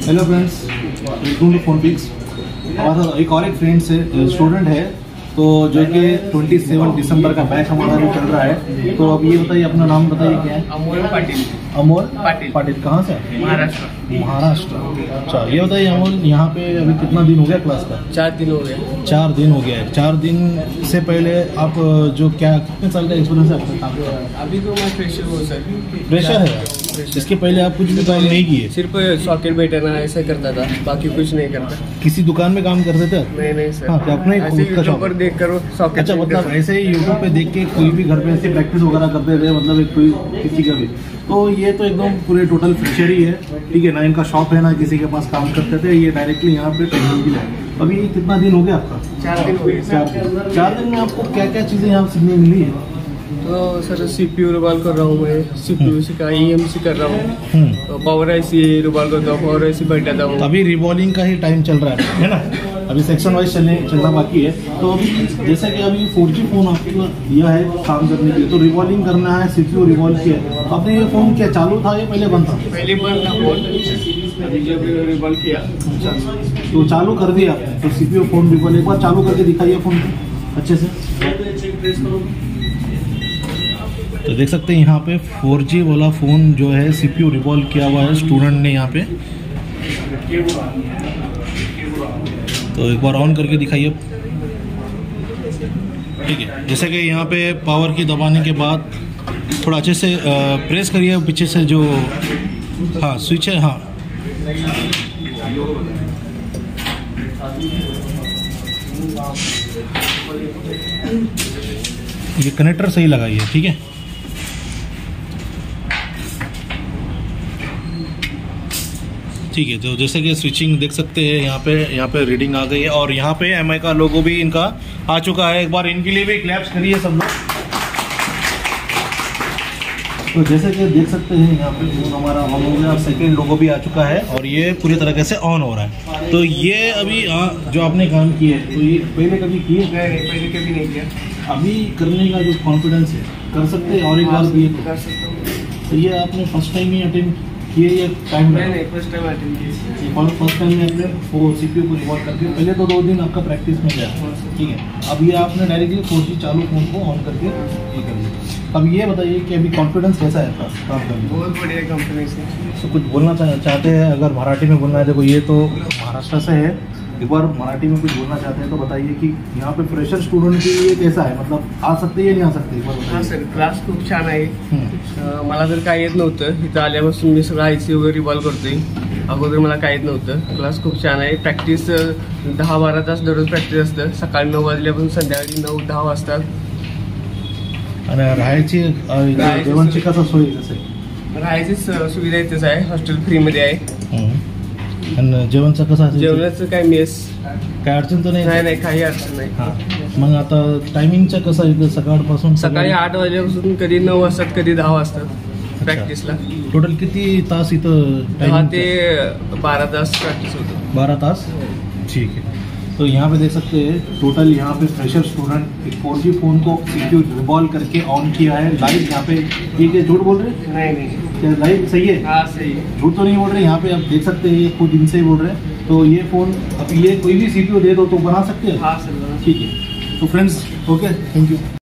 Hello friends, welcome to phone pics. हमारा एक और फ्रेंड से स्टूडेंट है तो जो कि 27 दिसंबर का बैच हमारा जो चल रहा है। तो अब ये बताइए, अपना नाम बताइए क्या है? अमोल पाटिल। अमोल पाटिल कहाँ से? महाराष्ट्र। अच्छा, ये बताइए अमोल, यहाँ पे अभी कितना दिन हो गया क्लास का? 4 दिन हो गए। 4 दिन हो गया है। 4 दिन से पहले आप जो कितने साल का एक्सपीरियंस है आपका काम का? अभी तो मैं फ्रेशर हूँ सर। फ्रेशर है? इसके पहले आप कुछ भी काम नहीं किए? सिर्फ सॉकेट बैठना ऐसा करता था, बाकी कुछ नहीं करता। किसी दुकान में काम करते थे? नहीं सर। हाँ, अपने खुद का शॉप पर देख कर सॉकेट। अच्छा, मतलब ऐसे ही यूट्यूब पे देख के कोई भी घर पे ऐसे प्रैक्टिस वगैरह करते थे, मतलब एक कोई किसी का भी। तो ये तो एकदम पूरे टोटल फ्रेशर ही है, ठीक है ना? इनका शॉप है ना, किसी के पास काम करते थे, ये डायरेक्टली यहाँ पे टेक्नोलॉजी है। अभी कितना दिन हो गया आपका? 4 दिन हो गए। 4 दिन में आपको क्या क्या चीज़ें यहाँ सीखने मिली है? तो सर CPU रिवॉल्व कर रहा हूँ मैं, CPU का EMC कर रहा हूँ, पावर IC रिवॉल्व करता हूँ, पावर IC बैठाता हूँ। अभी रिवॉल्विंग का ही टाइम चल रहा है ना? अभी सेक्शन वाइज चलना बाकी है। तो अभी जैसे कि अभी 4G फोन आपको दिया है काम करने के लिए, तो रिवॉल्विंग करना है, CPU रिवॉल्व किया है। आपने ये फोन क्या चालू था या पहले बंद था? पहले बंद था फोन, अभी जब रिवॉल्व किया। तो चालू कर दिया आपने, तो CPU फोन रिवॉल्व एक बार चालू करके दिखाइए फोन को अच्छे से। तो देख सकते हैं यहाँ पे 4G वाला फ़ोन जो है CPU रिवॉल्व किया हुआ है स्टूडेंट ने यहाँ पे। तो एक बार ऑन करके दिखाइए। ठीक है, जैसे कि यहाँ पे पावर की दबाने के बाद थोड़ा अच्छे से प्रेस करिए पीछे से जो हाँ स्विच है। हाँ, ये कनेक्टर सही लगाइए, ठीक है? ठीक है, तो जैसे कि स्विचिंग देख सकते हैं यहाँ पे रीडिंग आ गई है और यहाँ पे MI का लोगो भी इनका आ चुका है। एक बार इनके लिए भी क्लैप्स करिए सब लोग। तो जैसे कि देख सकते हैं यहाँ पे फोन हमारा ऑन हो गया, सेकेंड लोगो भी आ चुका है और ये पूरी तरीके से ऑन हो रहा है। तो ये अभी जो आपने काम किए है, तो ये पहले कभी किए? पहले कभी नहीं किया। अभी करने का जो कॉन्फिडेंस है, कर सकते हैं और एक बार भी कर सकता हूँ। तो ये आपने फर्स्ट टाइम ही अटेंड किए या टाइम? नहीं, फर्स्ट टाइम अटेंड किए। फर्स्ट टाइम में आपने वो CPU को रिवॉल्व करके पहले तो 2 दिन आपका प्रैक्टिस में गया, ठीक है? अब ये आपने डायरेक्टली 4G चालू फोन को ऑन करके ये कर दिया। अब ये बताइए कि अभी कॉन्फिडेंस कैसा है आपका काम करने में? बहुत बढ़िया कंपनी से। तो कुछ बोलना चाहते हैं? अगर मराठी में बोलना है, देखो ये तो महाराष्ट्र से है, एक बार मराठी में कुछ बोलना चाहते हैं तो बताइए कि यहाँ पे फ्रेशर स्टूडेंट के लिए कैसा है, मतलब आ सकते या नहीं आ सकते? हां सर, क्लास खूप छान आहे। मला तर काय येत नव्हतं, इथं आल्यापासून मी सगळं IC वगैरे रिवॉल्व करतोय। अगोदर मला काय येत नव्हतं। क्लास खूप छान आहे। प्रॅक्टिस 10-12 तास दररोज प्रॅक्टिस असतं, सकाळी 9 वाजल्यापासून संध्याकाळी 9-10 वाजता। आणि राहायची जेवणची कसं सोय कसं? राहायची सुविधा इथेच आहे, हॉस्टेल फ्रीमध्ये आहे। आणि जेवणचं कसं असेल? जेवणाचं काय मेस काय अडचण तर नाही? नाही, काही अडचण नाही। हां, मग आता टायमिंगचं कसं आहे सकाळपासून? सकाळी 8 वाजल्यापासून कधी 9 वाजतात, कधी 10 वाजतात प्रॅक्टिसला। टोटल किती तास इथं? 10 ते 12 तास प्रॅक्टिस होतो। 12 तास, ठीक है। तो यहाँ पे देख सकते हैं टोटल यहाँ पे फ्रेशर स्टूडेंट एक 4G फोन को CPU रिवॉल्व करके ऑन किया है लाइव। यहाँ पे ये क्या झूठ बोल रहे हैं? नहीं, क्या लाइव सही है? हाँ सही है, झूठ तो नहीं बोल रहे। यहाँ पे आप देख सकते हैं ये खुद इनसे ही बोल रहे हैं। तो ये फ़ोन अब ये कोई भी CPU दे दो तो बना सकते हैं? हाँ सर, ठीक है। तो फ्रेंड्स, ओके, थैंक यू।